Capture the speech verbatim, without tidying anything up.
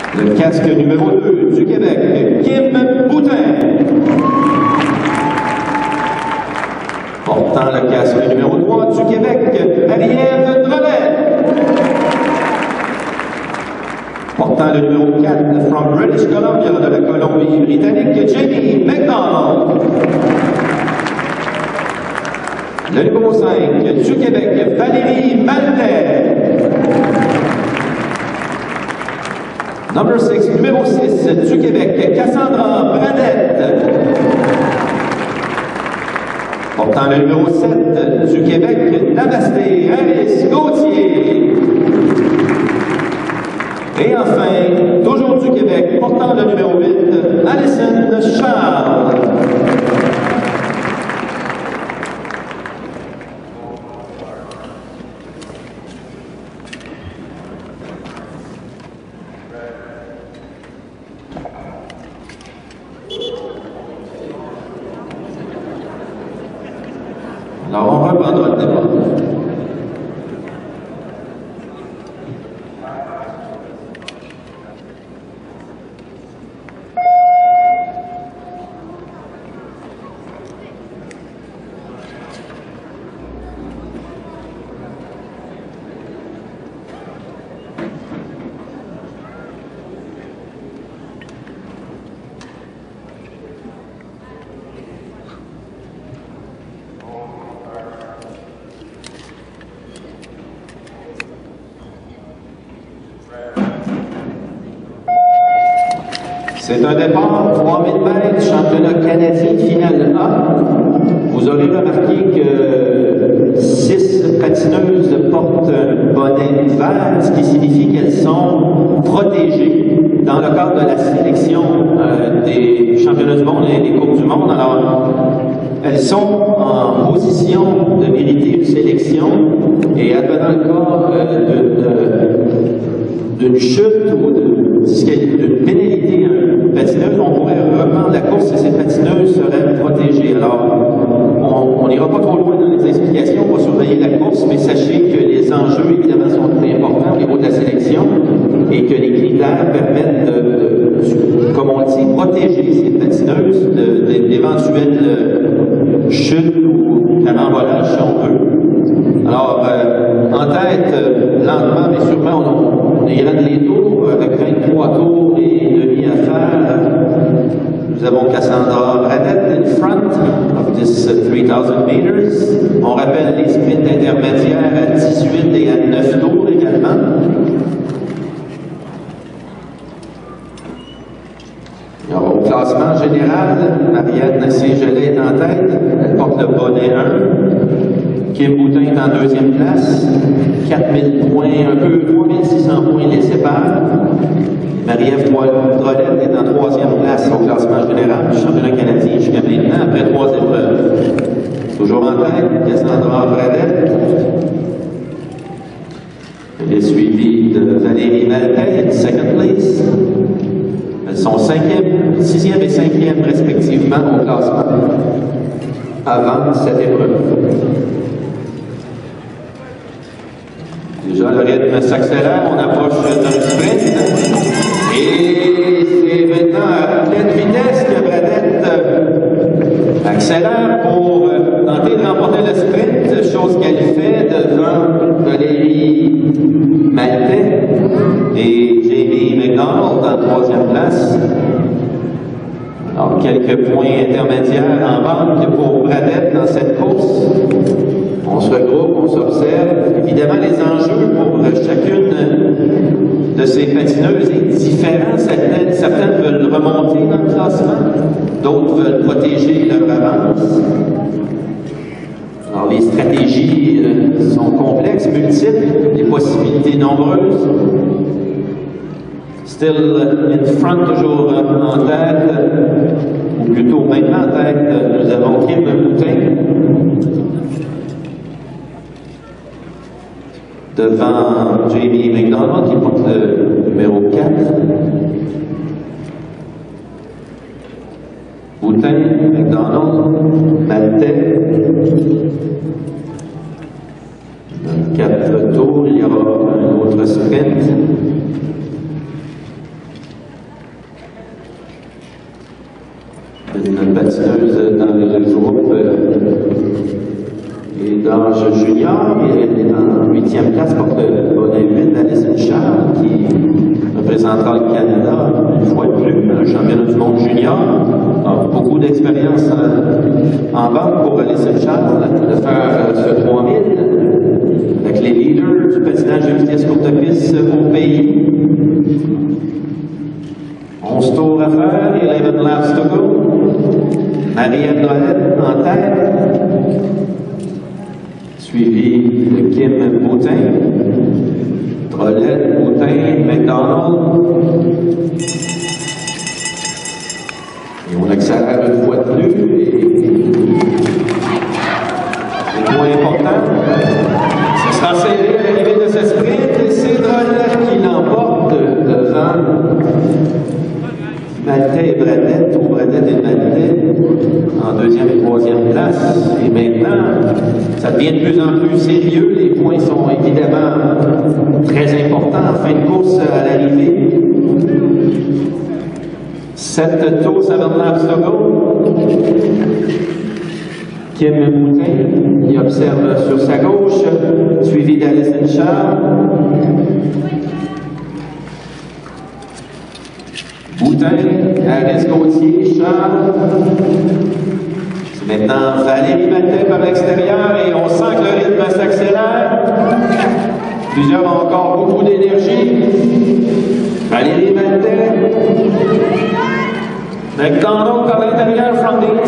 Le casque numéro deux du Québec, Kim Boutin. Portant le casque numéro trois du Québec, Marie-Ève Drolet. Portant le numéro quatre, from British Columbia, de la Colombie-Britannique, Jamie McDonald. Le numéro cinq du Québec, Valérie Maltais. Number six, numéro six du Québec, Cassandra Bradette. Portant le numéro sept du Québec, Namasté Alice Gauthier. Et enfin, toujours du Québec, portant le numéro huit, Alison Charles. Alors, on reprendra le débat. C'est un départ, trois mille mètres, championnat canadien, finale A. Vous aurez remarqué que six patineuses portent un bonnet vert, ce qui signifie qu'elles sont protégées dans le cadre de la sélection euh, des championnats du monde et des Coupes du monde. Alors, elles sont en position de mériter une sélection et advenant le cas euh, d'une chute ou d'une pénalité patineuse, on pourrait reprendre la course et ces patineuses seraient protégées. Alors, on n'ira pas trop loin dans les explications, on va surveiller la course, mais sachez que les enjeux, évidemment, sont très importants au niveau de la sélection et que les critères permettent de, de comme on dit, protéger ces patineuses d'éventuelles chutes ou carambolage, si on veut. Alors, euh, en tête, euh, lentement, mais sûrement, on, on ira de les tours, avec vingt-trois tours et demi à faire. Nous avons Cassandra Bradette in front of this uh, three thousand meters. On rappelle les sprints intermédiaires à dix-huit et à neuf tours également. Alors, au classement général, Marianne Saint-Gelais est en tête. Elle porte le bonnet un. Kim Boutin est en deuxième place. quatre mille points, un peu, trois mille six cents points les séparent. Marie-Ève Drolet est en troisième place au classement général du championnat canadien jusqu'à maintenant, après trois épreuves. Toujours en tête, Cassandra Bradette. Elle est suivie de Valérie Maltais, second place. Elles sont cinquième, sixième et cinquième respectivement au classement avant cette épreuve. Déjà, le rythme s'accélère, on approche d'un sprint. Et c'est maintenant à pleine vitesse que Bradette accélère pour tenter de remporter le sprint, chose qu'elle fait devant Valérie Maltais et Jamie McDonald en troisième place. Alors, quelques points intermédiaires en banque pour Bradette dans cette course. On se regroupe, on s'observe. Évidemment, les enjeux pour chacune de ces patineuses est différent. Certaines, certaines veulent remonter dans le classement, d'autres veulent protéger leur avance. Alors, les stratégies euh, sont complexes, multiples, des possibilités nombreuses. Still in front, toujours en tête, ou plutôt maintenant en tête, nous avons Kim Boutin. Devant Jamie McDonald qui porte le numéro quatre. Boutin, McDonald, Maltais. Dans quatre tours, il y aura un autre sprint. une patineuse dans le groupe et d'âge junior. Elle est en huitième place, porte le bonnet huit, Alison Charles, qui représentera le Canada une fois de plus, un championnat du monde junior. Alors, beaucoup d'expérience en, en banque pour Alison Charles de faire ce trois mille avec les leaders du patinage de vitesse courte piste au pays. onze tours à faire, eleven laps to go. Marie-Ève Drolet en tête, suivi de Kim Boutin, Drolet, Boutin, McDonald. Et on accélère une fois de plus. Et le point important, ce sera serré à l'arrivée de ce sprint, et c'est Drolet qui l'emporte devant Maltais et Bradette, ou Bradette et Maltais, en deuxième et troisième place. Et maintenant, ça devient de plus en plus sérieux. Les points sont évidemment très importants en fin de course à l'arrivée. Sept tours, seven laps to go. Kim Boutin, il observe sur sa gauche, suivi d'Alison Charles. Boutin, Harris Gauthier, Charles. C'est maintenant Valérie Maltais par l'extérieur et on sent que le rythme s'accélère. Plusieurs ont encore beaucoup d'énergie. Valérie Maltais. McDonald par l'intérieur, from the